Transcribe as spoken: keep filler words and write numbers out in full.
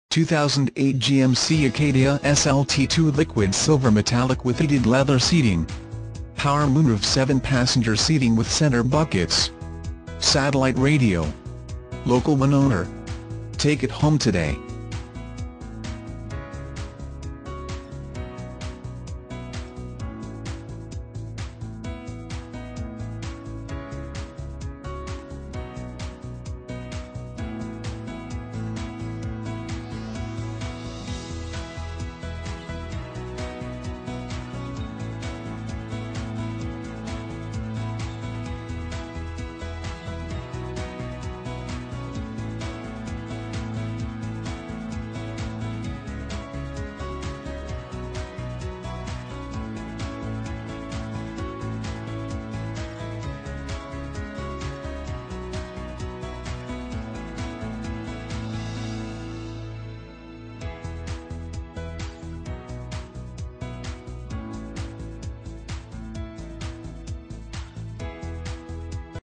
two thousand eight G M C Acadia S L T two liquid silver metallic with heated leather seating. Power moonroof seven passenger seating with center buckets. Satellite radio. Local one owner. Take it home today.